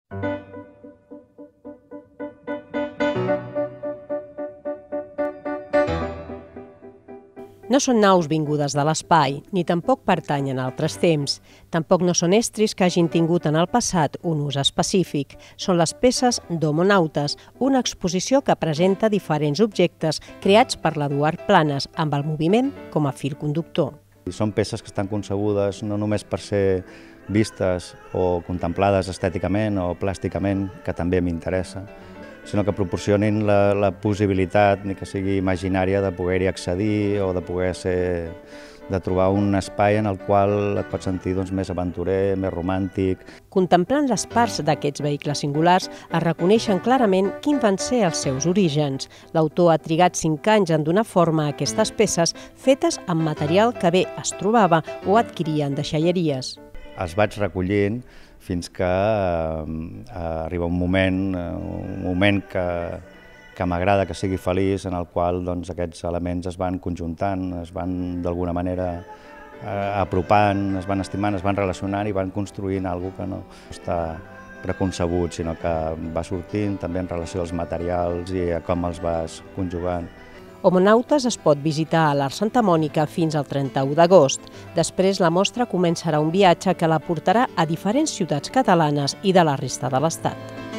No són naus vingudes de l'espai, ni tampoc pertanyen a altres temps. Tampoc no són estris que hagin tingut en el passat un ús específic. Són les peces d'Homonautes, una exposició que presenta diferents objectes creats per l'Eduard Planes, amb el moviment com a fil conductor. Són peces que estan concebudes no només per ser vistes o contemplades estèticament o plàsticament, que també m'interessa, sinó que proporcionin la possibilitat, ni que sigui imaginària, de poder-hi accedir o de trobar un espai en el qual et pots sentir més aventurer, més romàntic. Contemplant les parts d'aquests vehicles singulars, es reconeixen clarament quins van ser els seus orígens. L'autor ha trigat 5 anys en donar forma a aquestes peces fetes amb material que bé es trobava o adquiria en deixalleries. Els vaig recollint fins que arriba un moment que m'agrada que sigui feliç, en el qual aquests elements es van conjuntant, es van d'alguna manera apropant, es van estimant, es van relacionant i van construint alguna cosa que no està preconcebut, sinó que va sortint també en relació als materials i a com els vas conjugant. Homonautes es pot visitar a l'Arc Santa Mònica fins al 31 d'agost. Després la mostra començarà un viatge que la portarà a diferents ciutats catalanes i de la resta de l'Estat.